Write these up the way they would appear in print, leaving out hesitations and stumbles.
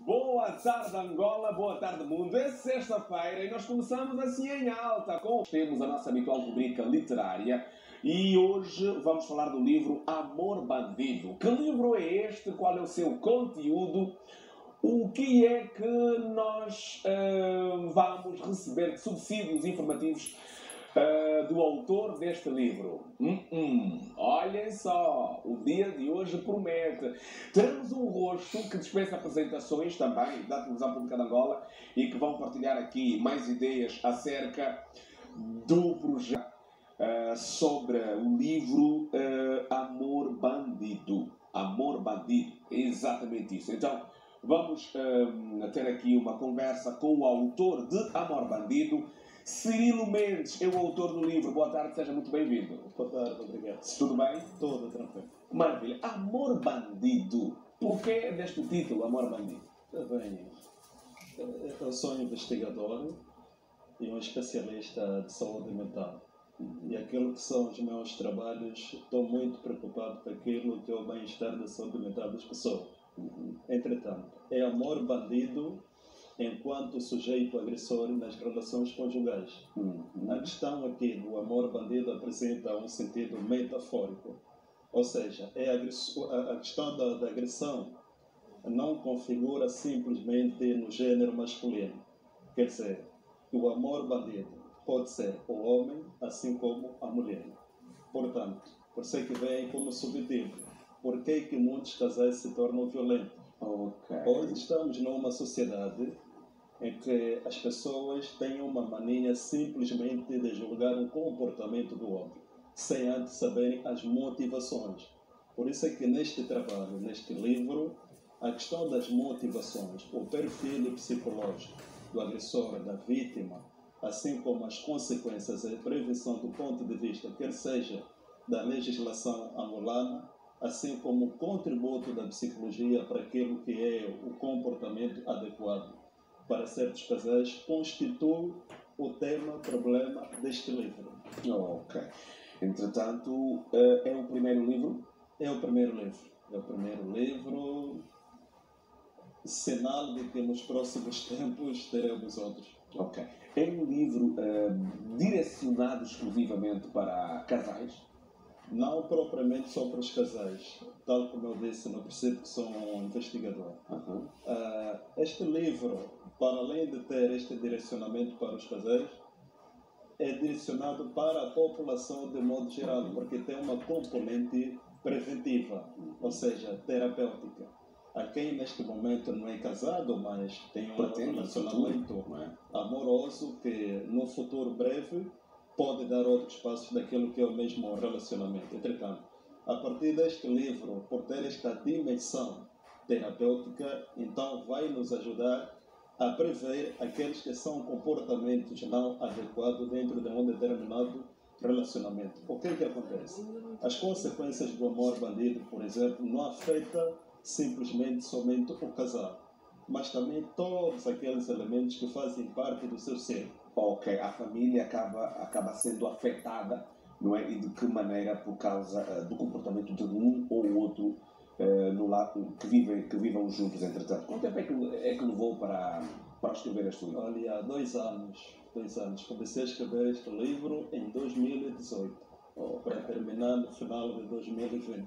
Boa tarde, Angola, boa tarde, mundo. É sexta-feira e nós começamos assim em alta. Temos a nossa habitual rubrica literária e hoje vamos falar do livro Amor Bandido. Que livro é este? Qual é o seu conteúdo? O que é que nós vamos receber de subsídios informativos do autor deste livro? Olhem só, o dia de hoje promete. Temos um rosto que dispensa apresentações também da televisão pública de Angola e que vão partilhar aqui mais ideias acerca do projeto sobre o livro Amor Bandido. Amor Bandido, é exatamente isso. Então, vamos ter aqui uma conversa com o autor de Amor Bandido, Cirilo Mendes, é o autor do livro. Boa tarde, seja muito bem-vindo. Boa tarde, obrigado. Tudo bem? Tudo tranquilo. Maravilha. Amor Bandido. Porquê deste título, Amor Bandido? Bem, eu sou um investigador e um especialista de saúde mental. E aquilo que são os meus trabalhos, estou muito preocupado com aquilo que é o bem-estar da saúde mental das pessoas. Entretanto, é amor bandido enquanto sujeito agressor nas relações conjugais. A questão aqui do amor bandido apresenta um sentido metafórico. Ou seja, a questão da agressão não configura simplesmente no gênero masculino. Quer dizer, o amor bandido pode ser o homem, assim como a mulher. Portanto, por isso é que vem como subtítulo. Por que muitos casais se tornam violentos? Hoje estamos numa sociedade em que as pessoas têm uma mania simplesmente de julgar o comportamento do outro, sem antes saberem as motivações. Por isso é que neste trabalho, neste livro, a questão das motivações, o perfil psicológico do agressor, da vítima, assim como as consequências e prevenção do ponto de vista, quer seja da legislação angolana, assim como o contributo da psicologia para aquilo que é o comportamento adequado para certos casais, constitui o problema deste livro. Ok. Entretanto, é o primeiro livro? É o primeiro livro. É o primeiro livro, sinal de que nos próximos tempos teremos outros. Ok. É um livro direcionado exclusivamente para casais? Não propriamente só para os casais, tal como eu disse no princípio que sou um investigador. Este livro, para além de ter este direcionamento para os casais, é direcionado para a população de modo geral, porque tem uma componente preventiva, ou seja, terapêutica. A quem neste momento não é casado, mas tem um relacionamento amoroso que no futuro breve pode dar outros passos daquilo que é o mesmo relacionamento. Entretanto, a partir deste livro, por ter esta dimensão terapêutica, então vai nos ajudar a prever aqueles que são comportamentos não adequados dentro de um determinado relacionamento. O que acontece? As consequências do amor bandido, por exemplo, não afetam simplesmente somente o casal, mas também todos aqueles elementos que fazem parte do seu ser. Ok, a família acaba sendo afetada, não é? E de que maneira? Por causa do comportamento de um ou outro no lado que vivam juntos, entretanto. Quanto tempo é que levou para escrever este livro? Olha, há 2 anos. Comecei a escrever este livro em 2018, para terminar no final de 2020.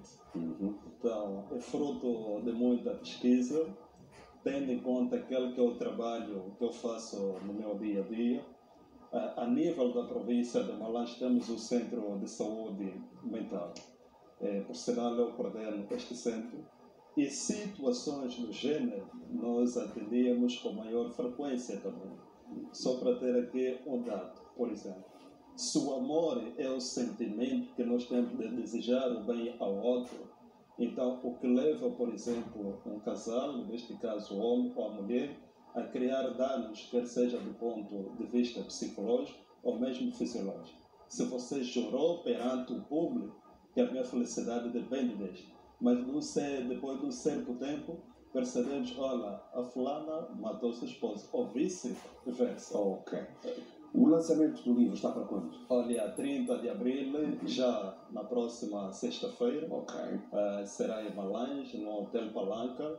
Então, é fruto de muita pesquisa, tendo em conta aquele que é o trabalho que eu faço no meu dia a dia. A nível da província de Malange temos o Centro de Saúde Mental. Por sinal, eu coordeno este centro. E situações do gênero nós atendíamos com maior frequência também. Só para ter aqui um dado, por exemplo. Se o amor é o sentimento que nós temos de desejar o bem ao outro, então o que leva, por exemplo, um casal, neste caso o homem ou a mulher, a criar danos, quer seja do ponto de vista psicológico ou mesmo fisiológico. Se você jurou perante o público que a minha felicidade depende deste, mas depois de um certo tempo, percebemos, olha, a fulana matou sua esposa, ou vice-versa. Ok. O lançamento do livro está para quando? Olha, 30 de abril, já na próxima sexta-feira. Ok. Será em Malange, no Hotel Palanca.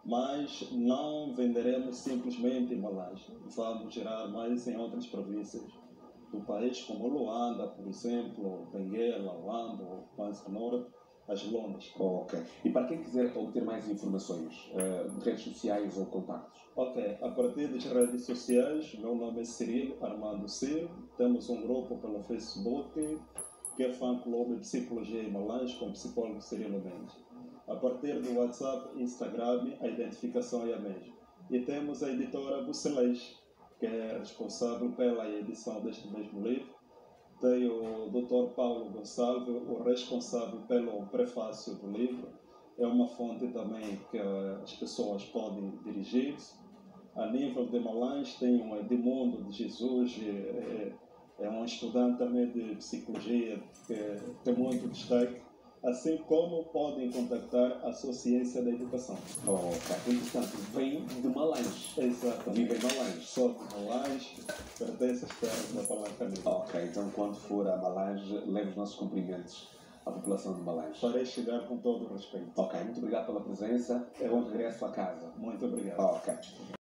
mas não venderemos simplesmente em Malange. Vamos gerar mais em outras províncias do país, como Luanda, por exemplo, Benguela, Huambo, Kwanza Norte, as lonas. Ok. E para quem quiser obter mais informações, redes sociais ou contactos? Ok, a partir das redes sociais, meu nome é Cirilo Armando Ciro, temos um grupo pelo Facebook, que é Fã Clube de Psicologia em Malange, com o psicólogo Cirilo Mendes. A partir do WhatsApp e Instagram, a identificação é a mesma. E temos a editora Bucelês, que é responsável pela edição deste mesmo livro. Tem o Dr. Paulo Gonçalves, o responsável pelo prefácio do livro. É uma fonte também que as pessoas podem dirigir-se. A nível de Malange tem um Edmundo de Jesus, é um estudante também de psicologia que tem muito destaque, assim como podem contactar a sua ciência da educação. Ok. Entretanto, vem de Malange. Exatamente. Vive em Malange. Sou de Malange, pertence às terras da Palanca Negra. Ok, então quando for a Malange, leve os nossos cumprimentos à população de Malange. Farei chegar com todo o respeito. Ok, muito obrigado pela presença. Bom regresso à casa. Muito obrigado. Ok.